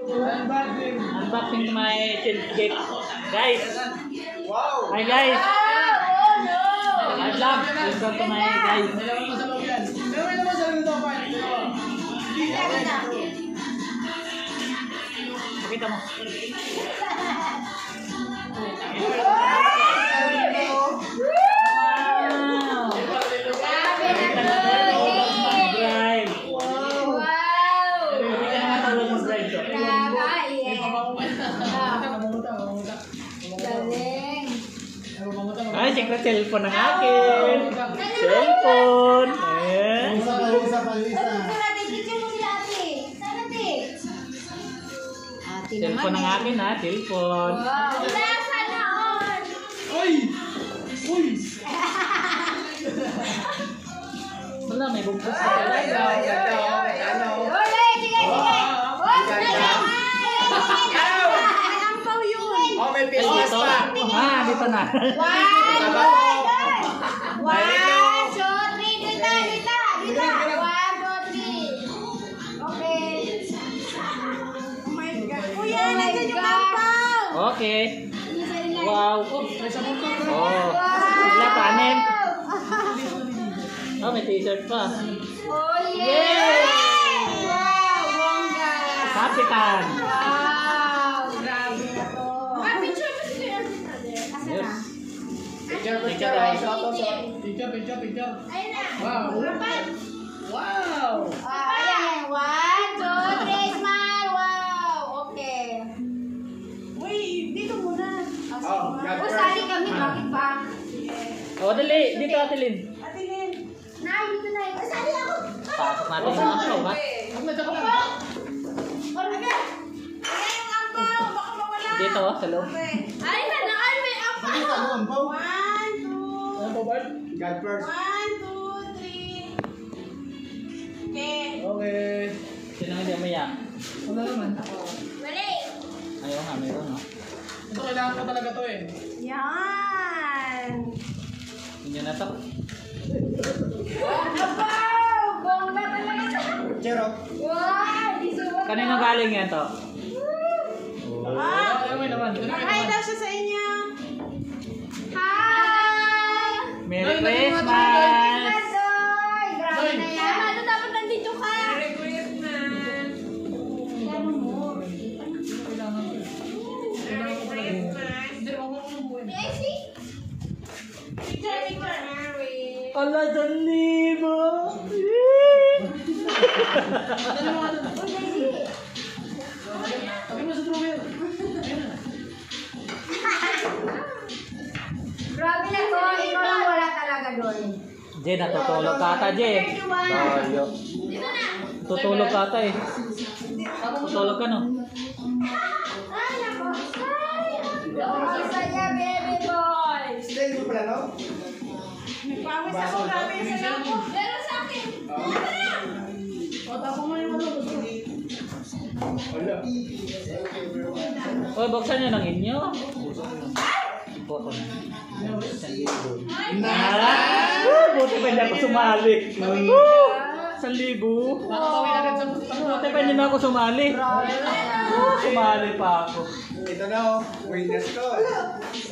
Unboxing to my gift. Guys. Wow. Hi guys. Oh no. I love. Welcome to my guys. Pakita mo. Ay, siyempre cellphone ng akin. Cellphone. Eh. Cellphone ng akin ha, cellphone. Uy! Uy! Wala, may bugtong sa talaga. Oh, may Christmas pa. Ah, dito na. 1, 2, 3. Dito. 1, 2, 3. Okay. Oh my God. Kuya, nandiyan yung ampaw. Okay. Wow. Oh. Wala panin. Oh, may t-shirt pa. Oh, yeah! Wow, bongga! Kapitan. Wow, grabe na to. Picture mo si Kuya. Yes. Picture. Picture. Ayun na. Wow. Wow. Ayan. 1, 2, 3, smile. Wow, okay. Uy, dito muna. Oh, God first. Sali kami, bakit pa? Oh, dali. Dito, Ate Lynn. Ate Lynn. Nay, dito na. Sali ako. Pasok natin yung ampaw, ha? Dito, sa loob. Ay, nanaan may ampaw. 1, 2. God first. 1, 2, 3. Okay. Okay. Sino hindi umiyak? Wala naman. Ready? Ayaw nga, meron, no? Ito kailangan ko talaga to eh. Yan. Hindi na to. Abaw! Bongga talaga ito. Picture. Wow! Isuot na. Kanino galing yan to? Ah! Ay, naman. Hi daw siya sa inyo. Hi! Merry Ay, Christmas! Adoy! Grabe na yan. Ano dapat nandito ka? Merry Christmas! Ano mo? Merry Christmas! May I see? Picture, picture. Merry! Ala, 1,000! Sabi mo sa drummer. Grabe na to. Ikaw lang wala talaga doon. Jay, natutulog ka ata, Jay. Bayo. Dito na. Tutulog ka ata eh. Tutulog ka, no? Ay, nako. Ay, ang saya, baby boy. Stay mo pala, no? Nagpawis ako, grabe yung saya ko. Meron sa akin. O, tapo mo yung ano. Wala. O, buksan nyo ng inyo. Boto na. Nara! Buti pa hindi ako sumali. 1,000. Nakatawi agad sa Buti pa hindi na ako sumali. Sumali pa ako. Ito na oh. Winners ko.